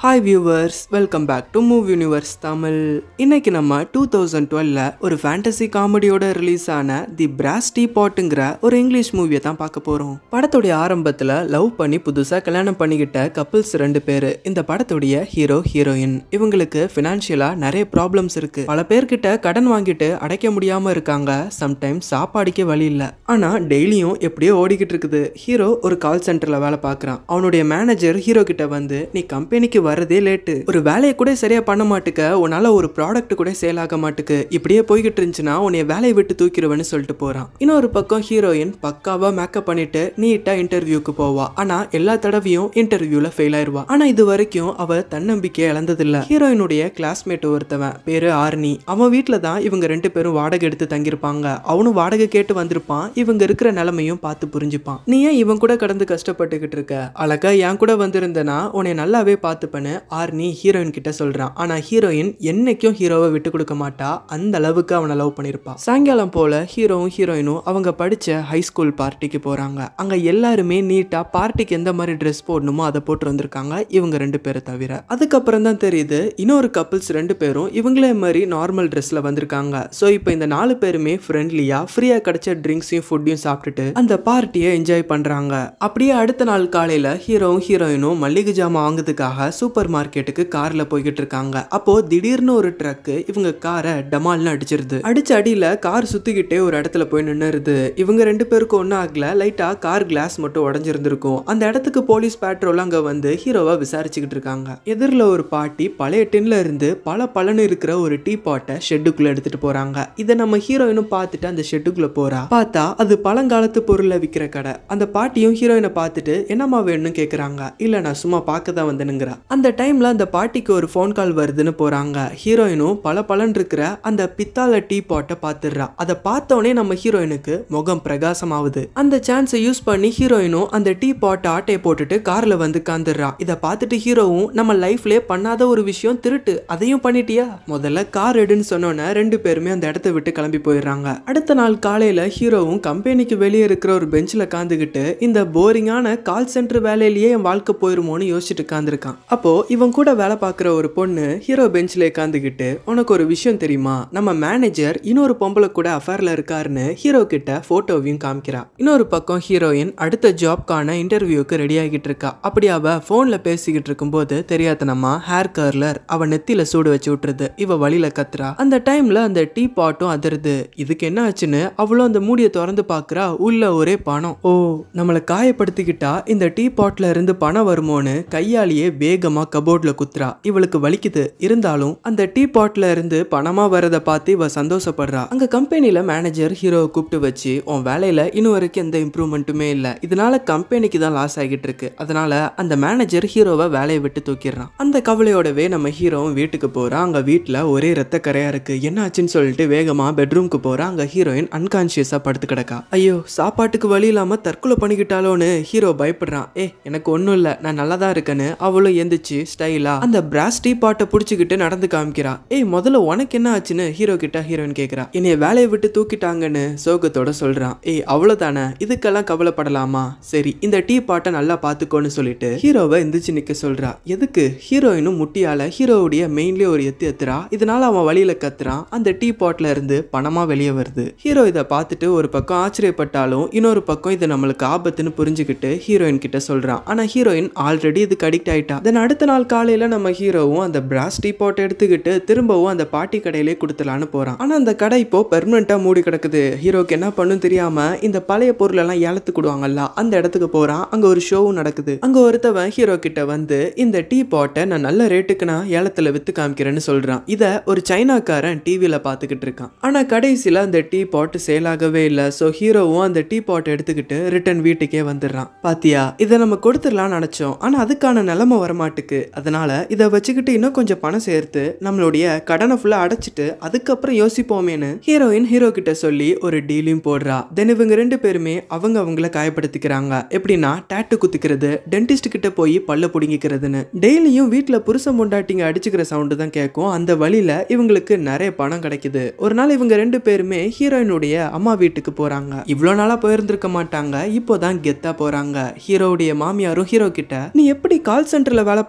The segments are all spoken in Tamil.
Hi viewers, welcome back to Move Universe Tamil. இன்னைக்கு நம்ம 2012ல ஒரு ஃபேண்டசி காமெடியோட ரிலீஸ் ஆன தி பிராஸ் டீபாட்ங்கிற ஒரு இங்கிலீஷ் மூவியை தான் பார்க்க போறோம். படத்தோட ஆரம்பத்துல லவ் பண்ணி புதுசா கல்யாணம் பண்ணிக்கிட்ட கப்பிள்ஸ் ரெண்டு பேரு இந்த படத்தோட ஹீரோ ஹீரோயின். இவங்களுக்கு ஃபினான்ஷியலா நிறைய ப்ராப்ளம்ஸ் இருக்கு. பல பேர்கிட்ட கடன் வாங்கிட்டு அடைக்க முடியாம இருக்காங்க. சம்டைம்ஸ் சாப்பாடுக்கே வழி இல்ல. ஆனா டெய்லியும் எப்படியோ ஓடிக்கிட்டு இருக்குது. ஹீரோ ஒரு கால் சென்டர்ல வேலை பார்க்கறான். அவனுடைய மேனேஜர் ஹீரோ கிட்ட வந்து நீ கம்பெனிக்கு வரதே லேட்டு, ஒரு வேலையை கூட சரியா பண்ண மாட்டுக்க, உன்னால ஒரு ப்ராடக்ட் கூட சேல் ஆக மாட்டுக்கு, இப்படியே போய்கிட்டு இருந்துச்சுன்னா உன்னைய வேலையை விட்டு தூக்கிடுவேன்னு சொல்லிட்டு போறான். இன்னொரு பக்கம் ஹீரோயின் பக்காவா மேக்கப் பண்ணிட்டு நீட்டா இன்டர்வியூக்கு போவா. ஆனா எல்லா தடவையும் இன்டர்வியூல ஃபெயில் ஆயிருவா. ஆனா இது வரைக்கும் அவ தன்னம்பிக்கையை இழந்ததில்ல. ஹீரோயினுடைய கிளாஸ்மேட் ஒருத்தவன் பேரு ஆர்னி. அவன் வீட்டுல தான் இவங்க ரெண்டு பேரும் வாடகை எடுத்து தங்கியிருப்பாங்க. அவனும் வாடகை கேட்டு வந்திருப்பான். இவங்க இருக்கிற நிலைமையும் பார்த்து புரிஞ்சுப்பான். நீ ஏன் இவன் கூட கடந்து கஷ்டப்பட்டுக்கிட்டு இருக்க, அழகா என் கூட வந்திருந்தனா உன்னை நல்லாவே பார்த்துப்பேன்னு ஆர்னி ஹீரோயின் கிட்ட சொல்றான். ஆனா ஹீரோயின் என்னைக்கும் ஹீரோவை விட்டு கொடுக்க மாட்டா. அந்த அளவுக்கு அவனை லவ் பண்ணிருப்பா. சாயங்காலம் போல ஹீரோவும் ஹீரோயினும் அவங்க படிச்ச ஹை ஸ்கூல் பார்ட்டிக்கு போறாங்க. அங்க எல்லாருமே நீட்டா பார்ட்டிக்கு எந்த மாதிரி ட்ரெஸ் போடணுமோ அதை போட்டு வந்திருக்காங்க, இவங்க ரெண்டு பேரை தவிர. அதுக்கப்புறம் தான் தெரியுது இன்னொரு கப்பிள்ஸ் ரெண்டு பேரும் இவங்களே மாதிரி நார்மல் ட்ரெஸ்ல வந்திருக்காங்க. சோ இப்போ இந்த நாலு பேருமே ஃப்ரெண்ட்லியா ஃப்ரீயா கிடைச்ச ட்ரிங்க்ஸையும் ஃபுட்டையும் சாப்பிட்டுட்டு அந்த பார்ட்டியை என்ஜாய் பண்றாங்க. அப்படியே அடுத்த நாள் காலையில ஹீரோவும் ஹீரோயினும் மல்லிகை ஜாமான் வாங்குறதுக்காக சூப்பர் மார்க்கெட்டுக்கு கார்ல போய்கிட்டு இருக்காங்க. அப்போ திடீர்னு ஒரு ட்ரக் இவங்க காரை டமால்னு அடிச்சிருது. அடிச்ச அடியில கார் சுத்திக்கிட்டே ஒரு இடத்துல போய் நின்னுருது. இவங்க ரெண்டு பேருக்கும் ஒன்னும் ஆகல, லைட்டா கார் கிளாஸ் மட்டும் உடஞ்சிருந்திருக்கும். அந்த இடத்துக்கு போலீஸ் பேட்ரோல் அங்க வந்து ஹீரோவை விசாரிச்சுக்கிட்டு இருக்காங்க. எதிரில் ஒரு பாட்டி பழைய டின்ல இருந்து பலன்னு இருக்கிற ஒரு டீ பாட்டை ஷெட்டுக்குள்ள எடுத்துட்டு போறாங்க. இதை நம்ம ஹீரோயினும் பார்த்துட்டு அந்த ஷெட்டுக்குள்ள போறா. பார்த்தா அது பழங்காலத்து பொருளை விற்கிற கடை. அந்த பாட்டியும் ஹீரோயினை பார்த்துட்டு என்னம்மா வேணும்னு கேக்குறாங்க. இல்ல நான் சும்மா பார்க்க தான் வந்தேனுங்கிறா. அந்த டைம்ல அந்த பாட்டிக்கு ஒரு ஃபோன் கால் வருதுன்னு போறாங்க. ஹீரோயினும் பலன்னு இருக்கிற அந்த பித்தாள டீ பாட்டை பார்த்துடுறா. அதை பார்த்தோன்னே நம்ம ஹீரோயினுக்கு முகம் பிரகாசமாகுது. அந்த சான்ஸை யூஸ் பண்ணி ஹீரோயினும் அந்த டீ பாட்டை ஆட்டையை போட்டுட்டு கார்ல வந்து காந்துடுறா. இதை பார்த்துட்டு ஹீரோவும் நம்ம லைஃப்ல பண்ணாத ஒரு விஷயம் திருட்டு, அதையும் பண்ணிட்டியா, முதல்ல கார் எடுன்னு சொன்னோன்னே ரெண்டு பேருமே அந்த இடத்த விட்டு கிளம்பி போயிடுறாங்க. அடுத்த நாள் காலையில ஹீரோவும் கம்பெனிக்கு வெளியே இருக்கிற ஒரு பெஞ்சில் காந்துக்கிட்டு இந்த போரிங்கான கால் சென்டர் வேலையிலேயே என் வாழ்க்கை போயிருமோன்னு யோசிச்சுட்டு காந்திருக்கான். அப்போ இவன் கூட வேலை பார்க்குற ஒரு பொண்ணு ஹீரோ பெஞ்சில் உட்காந்துக்கிட்டு உனக்கு ஒரு விஷயம் தெரியுமா, நம்ம மேனேஜர் இன்னொரு பொம்பளை கூட அஃபேர்ல இருக்காருன்னு ஹீரோ கிட்ட போட்டோவையும் காமிக்கிறா. இன்னொரு பக்கம் ஹீரோயின் அடுத்த ஜாப்கான இன்டர்வியூக்கு ரெடி ஆகிட்டு இருக்கா. அப்படி அவ போன்ல பேசிக்கிட்டு இருக்கும்போது தெரியாதனமா ஹேர் கர்லர் அவ நெத்தியில சூடு வச்சு விட்டுருது. இவ வழியில கத்துறா. அந்த டைம்ல அந்த டீ பாட்டும் அதிருது. இதுக்கு என்ன ஆச்சுன்னு அவளும் அந்த மூடியை திறந்து பாக்குறா. உள்ள ஒரே பணம். ஓ, நம்மளை காயப்படுத்திக்கிட்டா இந்த டீ பாட்ல இருந்து பணம் வருமோன்னு கையாலேயே வேகமா கபோர்ட்ல குத்துறா. இவளுக்கு வலிக்குது. இருந்தாலும் அந்த டீ பாட்ல இருந்து பணமா வரத பார்த்து இவ சந்தோஷப்படுறா. அங்க கம்பெனில மேனேஜர் ஹீரோவை கூப்பிட்டு வச்சு உன் வேலையில இன்னும் வரைக்கும் எந்த இம்ப்ரூவ்மெண்ட்டுமே இல்ல, இதனால கம்பெனிக்கு தான் லாஸ் ஆகிட்டு இருக்கு, அதனால அந்த மேனேஜர் ஹீரோவை வேலையை விட்டு தூக்கிடுறான். அந்த கவலையோடவே நம்ம ஹீரோவும் வீட்டுக்கு போறான். அங்க வீட்டுல ஒரே ரத்த கரையா இருக்கு. என்ன ஆச்சுன்னு சொல்லிட்டு வேகமா பெட்ரூம்க்கு போறா. அங்க ஹீரோயின் அன்கான்சியஸா படுத்து கிடக்கா. ஐயோ, சாப்பாட்டுக்கு வழி இல்லாம தற்கொலை பண்ணிக்கிட்டாலோன்னு ஹீரோ பயப்படுறான். எனக்கு ஒன்னும் இல்ல, நான் நல்லா தான் இருக்கேன்னு அவளும் எந்திரிச்சு ஸ்டைலா அந்த பிராஸ் டீ பாட்டை புடிச்சுக்கிட்டு நடந்து காமிக்கிறா. முதல்ல உனக்கு என்ன ஆச்சுன்னு ஹீரோ கிட்ட ஹீரோயின் கேக்குறா. என்னைய வேலையை விட்டு தூக்கிட்டாங்கன்னு சோகத்தோட சொல்றான். அவ்வளவுதானே, இதுக்கெல்லாம் கவலைப்படலாமா, சரி இந்த டீ பாட்டை நல்லா பாத்துக்கோன்னு சொல்லிட்டு ஹீரோவை எந்திரிச்சு நிக்க சொல்றா. எதுக்கு? ஹீரோயினும் முட்டியால ஹீரோவுடைய மெயின்லயே ஒரு எத்துறா. இதனால அவன் வழியில கத்துறான். அந்த டீ பாட்ல இருந்து பணமா வெளியே வருது. ஹீரோ இதை பார்த்துட்டு ஒரு பக்கம் ஆச்சரியப்பட்டாலும் இன்னொரு பக்கம் இது நம்மளுக்கு ஆபத்துன்னு புரிஞ்சுக்கிட்டு ஹீரோயின் கிட்ட சொல்றான். ஆனா ஹீரோயின் ஆல்ரெடி இதுக்கு அடிக்ட் ஆயிட்டா. தென் அடுத்த நாள் காலையில நம்ம ஹீரோவும் அந்த பிராஸ் டீ பாட் எடுத்துக்கிட்டு திரும்பவும் அந்த பாட்டி கடையிலே கொடுத்துலான்னு போறான். ஆனா அந்த கடை இப்போ பெர்மனண்டா மூடி கிடக்குது. ஹீரோக்கு என்ன பண்ணும் தெரியாம இந்த பழைய பொருள் எல்லாம் ஏலத்துக்கு விடுவாங்கல்ல, அந்த இடத்துக்கு போறான். அங்க ஒரு ஷோவும் நடக்குது. அங்க ஒருத்தவன் ஹீரோ கிட்ட வந்து இந்த டீ பாட்டை நான் நல்ல ரேட்டுக்கு நான் ஏலத்துல வித்து காமிக்கிறேன்னு சொல்றான். இத ஒரு சைனாக்காரன் டிவில பாத்துக்கிட்டு இருக்கான். ஆனா கடைசியில அந்த டீ பாட் சேல் ஆகவே இல்ல. சோ ஹீரோவும் அந்த டீ பாட் எடுத்துக்கிட்டு ரிட்டர்ன் வீட்டுக்கே வந்துடுறான். பாத்தியா, இதை நம்ம கொடுத்துடலாம்னு நினைச்சோம், ஆனா அதுக்கான நிலைமை வரமாட்டுக்கு, அதனால இதை வச்சுக்கிட்டு இன்னும் கொஞ்சம் பணம் சேர்த்து நம்மளுடைய கடனை ஃபுல்லா அடைச்சிட்டு அதுக்கப்புறம் யோசிப்போமேன்னு ஹீரோயின் ஹீரோ கிட்ட சொல்லி ஒரு டீலையும் போடுறா. தென் இவங்க ரெண்டு பேருமே அவங்கள காயப்படுத்திக்கிறாங்க. எப்படின்னா டாட்டு குத்திக்கிறது, டென்டிஸ்ட் கிட்ட போய் பல்ல புடுங்கிக்கிறதுன்னு. டெய்லியும் வீட்டுல புருஷன் பொண்டாட்டிங்க அடிச்சுக்கிற சவுண்டு தான் கேட்கும். அந்த வழியில இவங்களுக்கு நிறைய பணம் கிடைக்குது. ஒரு நாள் இவங்க ரெண்டு பேருமே ஹீரோயினுடைய அம்மா வீட்டுக்கு போறாங்க. இவ்வளவு நாளா போயிருந்திருக்க மாட்டாங்க, இப்போதான் கெத்தா போறாங்க. ஹீரோவுடைய மாமியாரும் ஹீரோ கிட்ட நீ எப்படி கால் சென்டர்ல வேலை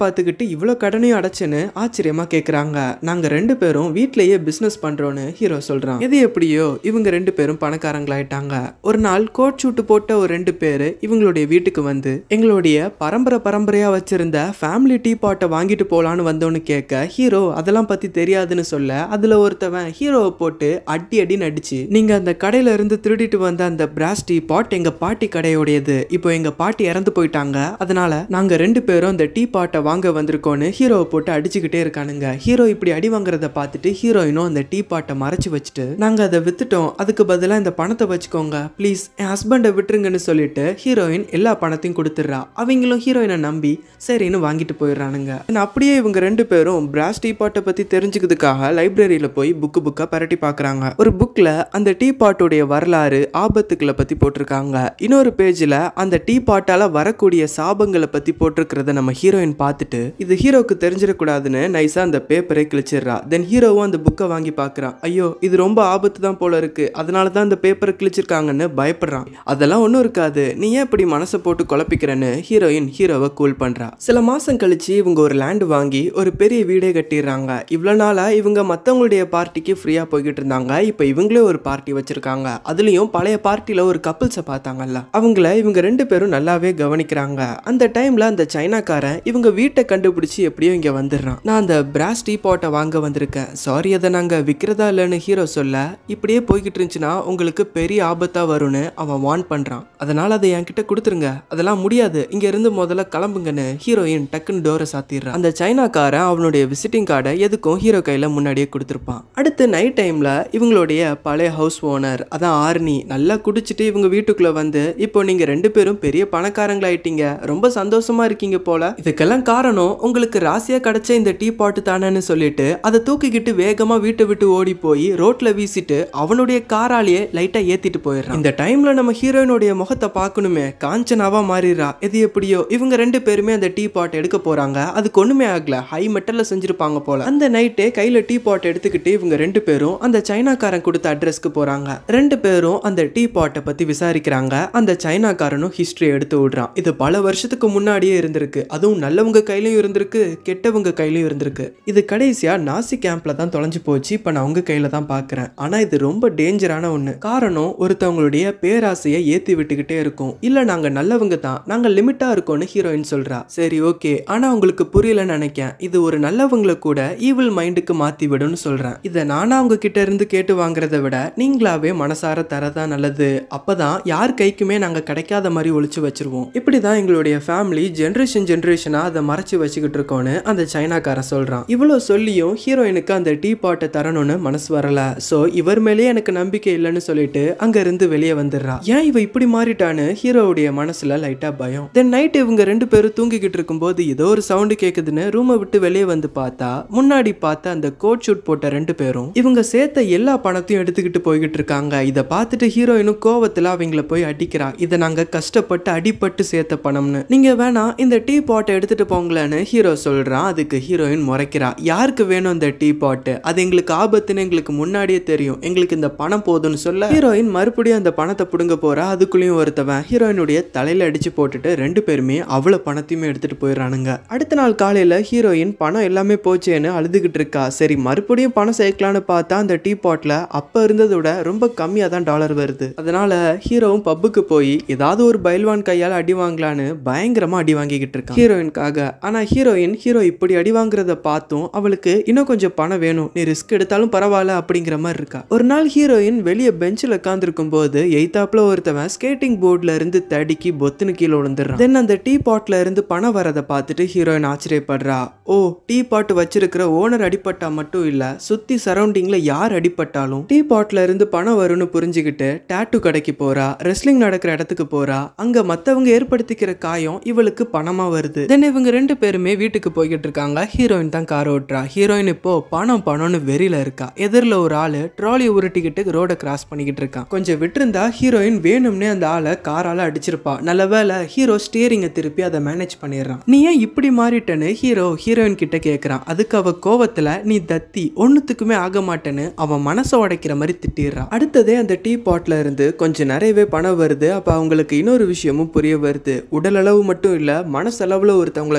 காப்பாத்துக்கிட்டு இவ்வளவு கடனையும் அடைச்சுன்னு ஆச்சரியமா கேக்குறாங்க. நாங்க 2 பேரும் வீட்லயே பிசினஸ் பண்றோம்னு ஹீரோ சொல்றான். எது எப்படியோ இவங்க 2 பேரும் பணக்காரங்களாயிட்டாங்க. ஒரு நாள் கோட் ஷூட் போட்ட ஒரு 2 பேரு இவங்களுடைய வீட்டுக்கு வந்து எங்களுடைய பரம்பரையா வச்சிருந்த ஃபேமிலி டீ பாட்டை வாங்கிட்டு போலான்னு வந்தோன்னு கேட்க ஹீரோ அதெல்லாம் பத்தி தெரியாதுன்னு சொல்ல அதுல ஒருத்தவன் ஹீரோவை போட்டு அடின்னு அடிச்சு, நீங்க அந்த கடையில இருந்து திருடிட்டு வந்த அந்த பிராஸ் டீ பாட் எங்க பாட்டி கடையோடையது, இப்போ எங்க பாட்டி இறந்து போயிட்டாங்க, அதனால நாங்க 2 பேரும் அந்த டீ பாட்டை வாங்க வந்திருக்கோன்னு ஹீரோவை போட்டு அடிச்சுக்கிட்டே இருக்கானுங்க. ஹீரோ இப்படி அடி வாங்குறத பார்த்துட்டு ஹீரோயினும் அந்த டீ பாட்டை மறைச்சு வச்சுட்டு, நாங்க அதை வித்துட்டோம், அதுக்கு பதிலா இந்த பணத்தை வச்சுக்கோங்க ப்ளீஸ், என் ஹஸ்பண்டை விட்டுருங்கன்னு சொல்லிட்டு ஹீரோயின் எல்லா பணத்தையும் கொடுத்துடுறா. அவங்களும் ஹீரோயினை நம்பி சரின்னு வாங்கிட்டு போயிடுறானுங்க. அப்படியே இவங்க 2 பேரும் பிராஸ் டீ பாட்டை பத்தி தெரிஞ்சுக்கிறதுக்காக லைப்ரரியில போய் புக்கா பரட்டி பாக்குறாங்க. ஒரு புக்ல அந்த டீ பாட்டோடைய வரலாறு, ஆபத்துக்களை பத்தி போட்டிருக்காங்க. இன்னொரு பேஜ்ல அந்த டீ பாட்டால வரக்கூடிய சாபங்களை பத்தி போட்டிருக்கிறத நம்ம ஹீரோயின் பார்த்துட்டு இது ஹீரோக்கு தெரிஞ்சிடக்கூடாதுன்னு நைஸா அந்த பேப்பரை கிழிச்சிடுறா. தென் ஹீரோவும் அந்த புக்கை வாங்கி பாக்குறான். ஐயோ இது ரொம்ப ஆபத்து தான் போல இருக்கு, அதனாலதான் அந்த பேப்பரை கிழிச்சிருக்காங்கன்னு பயப்படுறான். அதெல்லாம் ஒன்றும் இருக்காது, நீ ஏன் இப்படி மனசை போட்டு குழப்பிக்கிறன்னு ஹீரோயின் ஹீரோவை கூல் பண்றா. சில மாசம் கழிச்சு இவங்க ஒரு லேண்ட் வாங்கி ஒரு பெரிய வீடே கட்டிடுறாங்க. இவ்வளவு நாளா இவங்க மத்தவங்களுடைய பார்ட்டிக்கு ஃப்ரீயா போய்கிட்டு இருந்தாங்க. இப்ப இவங்களே ஒரு பார்ட்டி வச்சிருக்காங்க. அதுலயும் பழைய பார்ட்டில ஒரு கப்பிள்ஸை பார்த்தாங்கல்ல, அவங்கள இவங்க 2 பேரும் நல்லாவே கவனிக்கிறாங்க. அந்த டைம்ல அந்த சைனாக்காரன் இவங்க வீட்டை கண்டுபிடிச்சு எப்படியோ இங்க வந்துடுறான். நான் அந்த பிராஸ் டீ பாட்டை வாங்க வந்திருக்கேன், சாரி அதை நாங்க விற்கிறதா இல்லைன்னு ஹீரோ சொல்ல, இப்படியே போய்கிட்டு இருந்துச்சுன்னா உங்களுக்கு பெரிய ஆபத்தா வரும்னு அவன் வார்ன் பண்றான். அதனால அதை என்கிட்ட கொடுத்துருங்க. அதெல்லாம் முடியாது, இங்க இருந்து முதல்ல கிளம்புங்கன்னு ஹீரோயின் டக்குன்னு டோரை சாத்திடுறான். அந்த சைனாக்காரன் அவனுடைய விசிட்டிங் கார்டை எதுக்கும் ஹீரோ கையில முன்னாடியே கொடுத்துருப்பான். அடுத்து நைட் டைம்ல இவங்களுடைய பழைய ஹவுஸ் ஓனர் அதான் ஆர்னி நல்லா குடிச்சிட்டு இவங்க வீட்டுக்குள்ள வந்து, இப்போ நீங்க 2 பேரும் பெரிய பணக்காரங்களாயிட்டீங்க, ரொம்ப சந்தோஷமா இருக்கீங்க போல, இதுக்கெல்லாம் காரணம் உங்களுக்கு ராசியா கிடைச்ச இந்த டீ பாட்டு தானேன்னு சொல்லிட்டு அதை தூக்கிக்கிட்டு வேகமா வீட்டை விட்டு ஓடி போய் ரோட்ல வீசிட்டு அவனுடைய காராலேயே லைட்டா ஏத்திட்டு போயிடுறான். இந்த டைம்ல நம்ம ஹீரோயினுடைய முகத்தை பார்க்கணுமே, காஞ்சனாவா மாறிடுறா. இது எப்படியோ இவங்க 2 பேருமே அந்த டீ பாட் எடுக்க போறாங்க. அதுக்கு ஒண்ணுமே ஆகல, ஹை மெட்டல்ல செஞ்சிருப்பாங்க போல. அந்த நைட்டே கையில டீ பாட் எடுத்துக்கிட்டு இவங்க 2 பேரும் அந்த சைனாக்காரன் கொடுத்த அட்ரஸ்க்கு போறாங்க. 2 பேரும் அந்த டீ பாட்டை பத்தி விசாரிக்கிறாங்க. அந்த சைனாக்காரனும் ஹிஸ்டரி எடுத்து விடுறான். இது பல வருஷத்துக்கு முன்னாடியே இருந்திருக்கு, அதுவும் நல்லவங்க கையிலயும் இருந்திருக்கு, கெட்டவங்க கையிலயும் இருந்திருக்கு. இது கடைசியா நாசி கேம்ப்ல தான் தொலைஞ்சு போச்சு, இப்ப நான் உங்க கையில தான் பாக்குறேன். ஆனா இது ரொம்ப டேஞ்சரான ஒண்ணு. காரணம் ஒருத்தவங்களுடைய பேராசையை ஏத்தி விட்டுக்கிட்டே இருக்கும். இல்ல நாங்க நல்லவங்க தான், நாங்க லிமிட்டா இருக்கோம்னு ஹீரோயின் சொல்றா. சரி ஓகே, ஆனா உங்களுக்கு புரியலன்னு நினைக்கிறேன், இது ஒரு நல்லவங்களை கூட ஈவில் மைண்டுக்கு மாத்தி விடும்னு சொல்றேன். இதை நானா உங்க கிட்ட இருந்து கேட்டு வாங்குறத விட நீங்களாவே மனசார தரதான் நல்லது, அப்பதான் யார் கைக்குமே நாங்க கிடைக்காத மாதிரி ஒளிச்சு வச்சிருவோம். இப்படிதான் எங்களுடைய ஃபேமிலி ஜெனரேஷனா அதை மறைச்சு வச்சுக்கிட்டு இருக்கோன்னு அந்த சைனாக்காரன் சொல்றான். இவ்வளவு சொல்லியும் ஹீரோயினுக்கு அந்த டீ பாட்டை தரணும்னு மனசு வரல. சோ இவர் மேலேயே எனக்கு நம்பிக்கை இல்லைன்னு சொல்லிட்டு அங்க இருந்து வெளியே வந்துடுறா. ஏன் இவ இப்படி மாறிட்டான்னு ஹீரோவுடைய மனசுல லைட்டா பயம். தென் நைட் இவங்க 2 பேரும் தூங்கிக்கிட்டு இருக்கும்போது ஏதோ ஒரு சவுண்டு கேக்குதுன்னு ரூமை விட்டு வெளியே வந்து பார்த்தா முன்னாடி பார்த்த அந்த கோட் ஷூட் போட்ட 2 பேரும் இவங்க சேர்த்த எல்லா பணத்தையும் எடுத்துக்கிட்டு போய்கிட்டு இருக்காங்க. இதை பார்த்துட்டு ஹீரோயினும் கோவத்துல அவங்கள போய் அடிக்கிறா. இதை நாங்க கஷ்டப்பட்டு அடிபட்டு சேர்த்த பணம்னு, நீங்க வேணா இந்த டீ பாட்டை எடுத்துட்டு போங்களேன்னு ஹீரோ சொல்றான். அதுக்கு ஹீரோயின் முறைக்கிறா. யாருக்கு வேணும் இந்த டீ பாட்டு, அது எங்களுக்கு ஆபத்துன்னு எங்களுக்கு முன்னாடியே தெரியும், எங்களுக்கு இந்த பணம் போதும்னு சொல்ல ஹீரோயின் மறுபடியும் அந்த பணத்தை புடுங்க போறா. அதுக்குள்ளேயும் ஒருத்தவன் ஹீரோயினுடைய தலையில அடிச்சு போட்டுட்டு 2 பேருமே அவ்வளவு பணத்தையுமே எடுத்துட்டு போயிடறானுங்க. அடுத்த நாள் காலையில ஹீரோயின் பணம் எல்லாமே போச்சேன்னு அழுதுகிட்டு இருக்கா. சரி மறுபடியும் பணம் சேர்க்கலான்னு பார்த்தா அந்த டீ பாட்ல அப்ப இருந்ததை விட ரொம்ப கம்மியா தான் டாலர் வருது. அதனால ஹீரோவும் பப்புக்கு போய் ஏதாவது ஒரு பைல்வான் கையால அடி வாங்கலான்னு பயங்கரமா அடி வாங்கிக்கிட்டு இருக்கான் ஹீரோயின்காக. ஆனா ஹீரோயின் ஹீரோ இப்படி அடி வாங்குறத பார்த்தும் அவளுக்கு இன்னும் கொஞ்சம் பணம் வேணும், நீ ரிஸ்க் எடுத்தாலும் பரவாயில்ல அப்படிங்கிற மாதிரி இருக்கா. ஒரு நாள் ஹீரோயின் வெளியே பெஞ்சில் உட்காந்துருக்கும் போது எய்தாப்ல ஒருத்தவன் ஸ்கேட்டிங் போர்ட்ல இருந்து தடிக்கி பொத்துன்னு கீழே விழுந்துடுறான். தென் அந்த டீ பாட்ல இருந்து பணம் வரதை பார்த்துட்டு ஹீரோயின் ஆச்சரியப்படுறா. ஓ, டீ பாட் வச்சிருக்கிற ஓனர் அடிப்பட்டா மட்டும் இல்ல, சுத்தி சரௌண்டிங்ல யார் அடிப்பட்டாலும் டீ பாட்ல இருந்து பணம் வரும்னு புரிஞ்சுக்கிட்டு டாட்டூ கடைக்கு போறா. ரெஸ்லிங் நடக்கிற இடத்துக்கு போறா. அங்க மத்தவங்க ஏற்படுத்திக்கிற காயம் இவளுக்கு பணமா வருது. தென் இவங்க 2 பேருமே வீட்டுக்கு போய்கிட்டு இருக்காங்க. ஹீரோயின் தான் கார் ஓட்டுறா. ஹீரோயின் இப்போ பணம்னு வெறியில இருக்கா. எதிரில ஒரு ஆளு ட்ராலி உருட்டிக்கிட்டு ரோட கிராஸ் பண்ணிக்கிட்டு இருக்கான். கொஞ்சம் விட்டுருந்தா ஹீரோயின் வேணும்னே அந்த ஆளை காரால அடிச்சிருப்பா. நல்ல வேளை ஹீரோ ஸ்டியரிங்கை திருப்பி அதை மேனேஜ் பண்ணிடுறான். நீ ஏன் இப்படி மாறிட்டேன்னு ஹீரோயின் கிட்ட கேட்கறான். அதுக்கு அவ கோவத்துல நீ தத்தி ஒன்னுத்துக்குமே ஆக மாட்டேன்னு அவன் மனசை உடைக்கிற மாதிரி திட்டிடுறான். அடுத்ததே அந்த டீ பாட்ல இருந்து கொஞ்சம் நிறையவே பணம் வருது. அப்ப அவங்களுக்கு இன்னொரு விஷயமும் புரிய வருது. உடல் அளவு மட்டும் இல்ல, மனசளவுல ஒருத்தவங்களை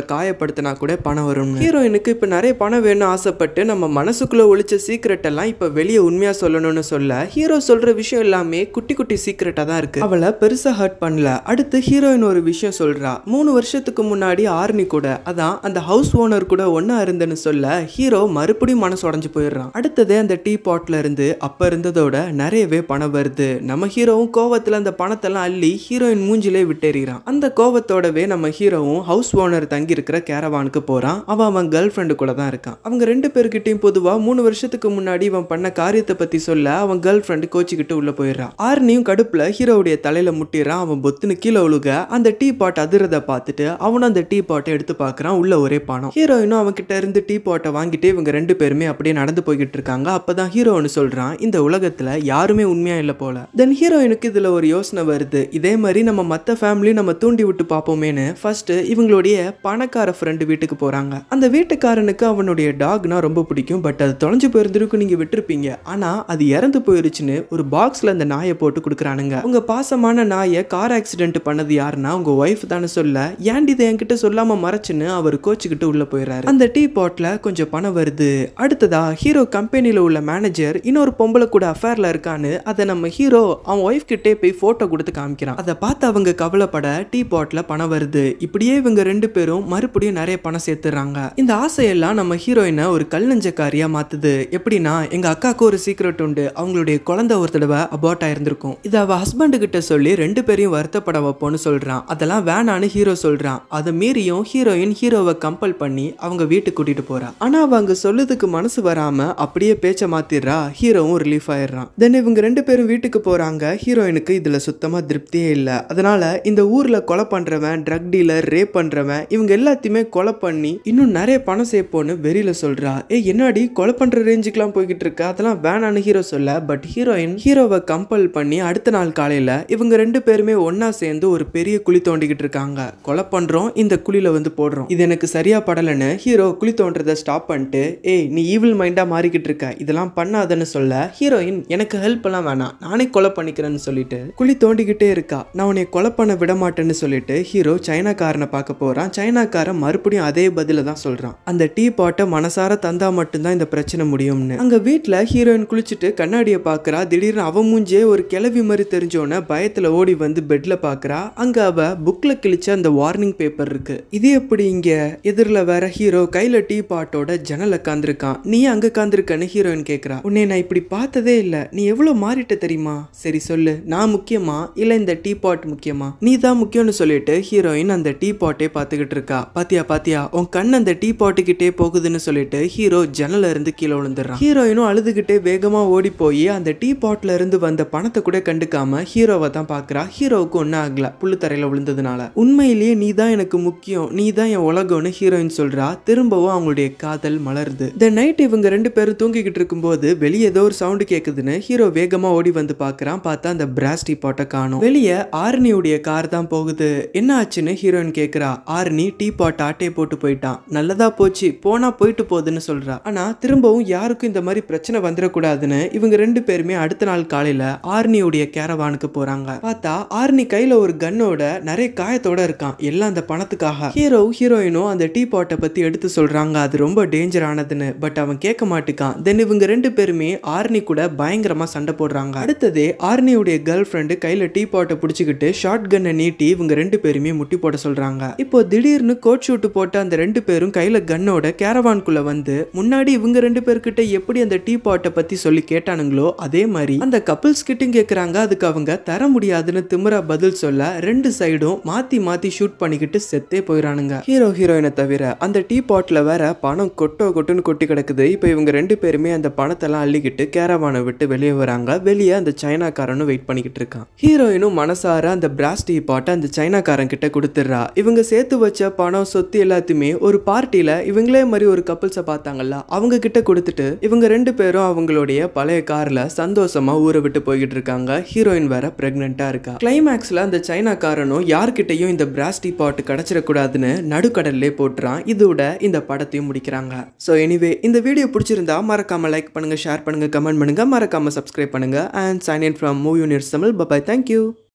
காயப்படுத்தினா கூட பணம் வரும். ஹீரோயினுக்கு இப்ப நிறைய பணம் வேணும்னு ஆசைப்பட்டு நம்ம மனசுக்குள்ள ஒளிச்ச சீக்ரெட் எல்லாம் இப்ப வெளியே உண்மையா சொல்லணும்னு சொல்ல ஹீரோ சொல்ற விஷயம் எல்லாமே குட்டி குட்டி சீக்ரெட்டா தான் இருக்கு. அவளை பெருசா ஹர்ட் பண்ணல. அடுத்து ஹீரோயின் ஒரு விஷயம் சொல்றா. 3 வருஷத்துக்கு முன்னாடி ஆர்னி கூட அதான் அந்த ஹவுஸ் ஓனர் கூட ஒன்னா இருந்தேன்னு சொல்ல ஹீரோ மறுபடியும் மனசு உடைஞ்சு போயிடுறான். அடுத்ததே அந்த டீ பாட்ல இருந்து அப்ப இருந்ததோட நிறையவே பணம் வருது. நம்ம ஹீரோவும் கோவத்துல அந்த பணத்தெல்லாம் அள்ளி ஹீரோயின் மூஞ்சிலே விட்டேறான். அந்த கோவத்தோடவே நம்ம ஹீரோவும் ஹவுஸ் ஓனர் தங்கி இருக்கிற கேரவானுக்கு போறான். அவன் கேர்ள் ஃப்ரெண்டு கூட தான் இருக்கான். அவங்க 2 பேர்கிட்டயும் பொதுவா 3 வருஷத்துக்கு முன்னாடி இவன் பண்ண காரியத்தை பத்தி சொல்ல அவன் கேர்ள் ஃப்ரெண்டு கோச்சிக்கிட்டு உள்ள போயிடுறான். ஆர்னியும் கடுப்புல ஹீரோவுடைய தலையில முட்டிறான். அவன் பொத்துன்னு கீழே ஒழுக அந்த டீ பாட் அதிரத பார்த்துட்டு அவனும் அந்த டீ பாட்டை எடுத்து பாக்குறான். உள்ள ஒரே பணம். ஹீரோயினும் அவன் கிட்ட இருந்து டீ பாட்டை வாங்கிட்டு இவங்க 2 பேருமே அப்படியே நடந்து போய்கிட்டு இருக்காங்க. அப்பதான் ஹீரோன்னு சொல்றான், இந்த உலகத்துல யாருமே உண்மையா இல்ல போல. தென் ஹீரோயினுக்கு இதுல ஒரு யோசனை வருது. இதே மாதிரி நம்ம மத்த ஃபேமிலி நம்ம தூண்டி விட்டு பாப்போமேனு ஃபர்ஸ்ட் இவங்களுடைய பணக்கார ஃப்ரெண்டு வீட்டுக்கு போறாங்க. அந்த வீட்டுக்காரனுக்கு அவனுடைய டாக்னா ரொம்ப பிடிக்கும். பட் அது தொலைஞ்சு போயிருந்திருக்கும், நீங்க விட்டுருப்பீங்க. ஆனா அது இறந்து போயிருச்சுன்னு ஒரு பாக்ஸ்ல அந்த நாயை போட்டு கொடுக்குறானுங்க. உங்க பாசமான நாயை கார் ஆக்சிடென்ட் பண்ணது யாருன்னா உங்க ஒய்ஃப் தானே சொல்ல ஏன்டி இதை என்கிட்ட சொல்லாம மறைச்சுன்னு அவர் கோச்சுக்கிட்டு உள்ள போயிடுறாரு. அந்த டீ பாட்ல கொஞ்சம் பணம் வருது. அடுத்ததா ஹீரோ கம்பெனில உள்ள மேனேஜர் இன்னொரு பொம்பளை கூட அஃபேர்ல இருக்கான்னு அதை நம்ம ஹீரோ அவன் ஒய்ஃப் கிட்டே போய் போட்டோ கொடுத்து காமிக்கிறான். அதை பார்த்து அவங்க கவலைப்பட டீ பாட்ல பணம் வருது. இப்படியே இவங்க 2 பேரும் மறுபடியும் நிறைய பணம் சேர்த்துறாங்க. இந்த ஆசையெல்லாம் நம்ம ஹீரோயினை ஒரு கல் நெஞ்சக்காரியா மாத்துது. எப்படின்னா எங்க அக்காவுக்கு ஒரு சீக்ரெட் உண்டு. அவங்களுடைய குழந்தை ஒரு தடவை அபார்ட் ஆயிருந்திருக்கும். இதை அவ ஹஸ்பண்ட் கிட்ட சொல்லி 2 பேரையும் வருத்தப்பட வைப்போன்னு சொல்றான். அதெல்லாம் வேணான்னு ஹீரோ சொல்றான். அதை மீறியும் ஹீரோயின் ஹீரோவை கம்பல் பண்ணி அவங்க வீட்டுக்கு கூட்டிட்டு போறா. ஆனா அவங்க சொல்லுறதுக்கு மனசு வராம அப்படியே பேச்ச மாத்திடுறா. ஹீரோவும் ரிலீஃப் ஆயிடுறான். தென் இவங்க 2 பேரும் வீட்டுக்கு போறாங்க. ஹீரோயினுக்கு இதுல சுத்தமா திருப்தியே இல்ல. அதனால இந்த ஊர்ல கொலை பண்றவன், ட்ரக் டீலர், ரேப் பண்றவன் இவங்க எல்லாத்தையுமே கொலை பண்ணி இன்னும் நிறைய பணம் சேர்ப்போன்னு வெறியில சொல்றா. என்னடி கொலை பண்ற ரேஞ்சுக்கெல்லாம் போய்கிட்டு இருக்க, அதெல்லாம் வேணான்னு ஹீரோ சொல்ல பட் ஹீரோயின் ஹீரோவை கம்பல் பண்ணி அடுத்த நாள் காலையில இவங்க 2 பேருமே ஒன்னா சேர்ந்து ஒரு பெரிய குழி தோண்டிக்கிட்டு இருக்காங்க. கொலை பண்றோம், இந்த குழியில வந்து போடுறோம். இது எனக்கு சரியா படலன்னு ஹீரோ குழி தோன்றதை ஸ்டாப் பண்ணிட்டு நீ ஈவில் மைண்டா மாறிக்கிட்டு இருக்க, இதெல்லாம் பண்ணாதன்னு சொல்ல ஹீரோயின் எனக்கு ஹெல்ப் எல்லாம் வேணாம், நானே கொலை பண்ணிக்கிறேன்னு சொல்லிட்டு குழி தோண்டிக்கிட்டே இருக்கா. நான் உன்னை கொலை பண்ண விட மாட்டேன்னு சொல்லிட்டு ஹீரோ சைனாக்காரனை பார்க்க போறான். சைனாக்காரன் மறுபடியும் அதே பதில தான் சொல்றான். அந்த டீ பாட்டை மனசார தந்தா மட்டும்தான் இந்த பிரச்சனை முடியும்னு. அங்க வீட்டுல ஹீரோயின் குளிச்சுட்டு கண்ணாடியை பாக்குறா. திடீர்னு அவ மூஞ்சே ஒரு கிளவி மாதிரி தெரிஞ்சோன பயத்துல ஓடி வந்து பெட்ல பாக்குறா. அங்க அவ புக்ல கிழிச்ச அந்த வார்னிங் பேப்பர் இருக்கு. இது எப்படி இங்க? எதிரில வேற ஹீரோ கையில டீ பாட்டோட ஜன்னல் உட்காந்துருக்கான். நீ அங்க உட்காந்துருக்கன்னு ஹீரோயின் கேக்குறா. உன்னை நான் இப்படி பார்த்ததே இல்ல, நீ எவ்வளவு மாறிட்ட தெரியுமா? சரி சொல்லு, நான் முக்கியமா இல்ல இந்த டீ பாட் முக்கியமா? நீ தான் முக்கியம்னு சொல்லிட்டு ஹீரோயின் அந்த டீ பாட்டே பார்த்துக்கிட்டு இருக்கா. பாத்தியா உன் கண் அந்த டீ பாட்டு கிட்டே போகுதுன்னு சொல்லிட்டு ஹீரோ ஜன்னல இருந்து கீழே விழுந்துடுறான். ஹீரோயினும் அழுதுகிட்டே வேகமா ஓடி போய் அந்த டீ பாட்ல இருந்து வந்த பணத்தை கூட கண்டுக்காம ஹீரோவை தான் பாக்குறா. ஹீரோவுக்கு ஒன்னும் ஆகல புல்லு தரையில விழுந்ததுனால. உண்மையிலேயே நீ தான் எனக்கு முக்கியம், நீ தான் என் உலகம்னு ஹீரோயின் சொல்றா. திரும்பவும் அவங்களுடைய காதல் மலருது. இந்த நைட் இவங்க 2 பேரும் தூங்கிக்கிட்டு இருக்கும்போது வெளியே ஏதோ ஒரு சவுண்ட் கேக்குதுன்னு ஹீரோ வேகமா ஓடி வந்து பாக்குறான். பார்த்தா அந்த பிராஸ் டீ பாட்டை காணோம். வெளியே ஆர்னியுடைய கார் தான் போகுது. என்ன ஆச்சுன்னு ஹீரோயின் கேக்குறா. ஆர்னி டீ பாட் ஆட்டையை போட்டு போயிட்டான். நல்லதா போச்சு, போனா போயிட்டு போகுதுன்னு சொல்றா. ஆனா திரும்பவும் யாருக்கும் இந்த மாதிரி பிரச்சனை வந்துடக்கூடாதுன்னு இவங்க 2 பேருமே அடுத்த நாள் காலையில ஆர்னியுடைய கேரவானுக்கு போறாங்க. பார்த்தா ஆர்னி கையில ஒரு கன்னோட நிறைய காயத்தோட இருக்கான். எல்லாம் அந்த பணத்துக்காக. ஹீரோயினும் அந்த டீ பாட்டை பத்தி எடுத்து சொல்றாங்க, அது ரொம்ப டேஞ்சர் ஆனதுன்னு. பட் அவன் கேட்க மாட்டுக்கான். தென் இவங்க 2 பேருமே ஆர்னி கூட பயங்கரமா சண்டை போடுறாங்க. அடுத்ததே ஆர்னியுடைய கேர்ள் ஃப்ரெண்டு கையில டீ பாட்டை பிடிச்சிக்கிட்டு ஷார்ட் கன்னை நீட்டி இவங்க 2 பேருமே முட்டி போட சொல்றாங்க. இப்போ திடீர்னு கோட் ஷூட் போட்ட அந்த 2 பேரும் கையில கன்னோட கேரவான்குள்ள வந்து முன்னாடி இவங்க 2 பேர்கிட்ட எப்படி அந்த டீ பாட்டை பத்தி சொல்லி கேட்டானுங்களோ அதே மாதிரி அந்த கப்பிள்ஸ் கிட்டும் கேக்குறாங்க. அதுக்கு அவங்க தர முடியாதுன்னு திமிரா பதில் சொல்ல 2 சைடும் மாத்தி மாத்தி ஷூட் பண்ணிக்கிட்டு செத்தே போயிறானுங்க. ஹீரோயினை தவிர அந்த டீ பாட்ல வேற பணம் கொட்டுன்னு கொட்டி கிடக்குது. இப்போ இவங்க 2 பேருமே அந்த பணத்தெல்லாம் அள்ளிக்கிட்டு கேரவானை விட்டு வெளியே வராங்க. வெளியே அந்த சைனாக்காரனும் வெயிட் பண்ணிக்கிட்டு இருக்கான். ஹீரோயினும் மனசார அந்த பிராஸ் டீ பாட்டை அந்த சைனாக்காரன் கிட்ட கொடுத்துடுறா. இவங்க சேர்த்து வச்ச பணம் சொத்து எல்லாத்தையுமே ஒரு பார்ட்டியில இவங்களே மாதிரி ஒரு கப்பிள்ஸை பார்த்தாங்கல்ல அவங்க கிட்ட கொடுத்துட்டு இவங்க 2 பேரும் அவங்களுடைய பழைய கார்ல சந்தோஷமா ஊரை விட்டு போய்கிட்டு இருக்காங்க. ஹீரோயின் வேற பிரெக்னெண்டா இருக்கா. கிளைமேக்ஸ்ல அந்த சைனாக்காரனும் யார்கிட்டையும் இந்த பிராஸ் டீ பாட் கிடைச்சிடக்கூடாதுன்னு நடுக்கடல்லே போட்டுறான். இதோட இந்த படத்தையும் முடிக்கிறாங்க. ஸோ எனிவே இந்த வீடியோ பிடிச்சிருந்தா மறக்காம லைக் பண்ணுங்க, ஷேர் பண்ணுங்க, கமெண்ட் பண்ணுங்க, மறக்காம சப்ஸ்கிரைப் பண்ணுங்க. And sign in from movie universe Tamil. Bye. Thank you.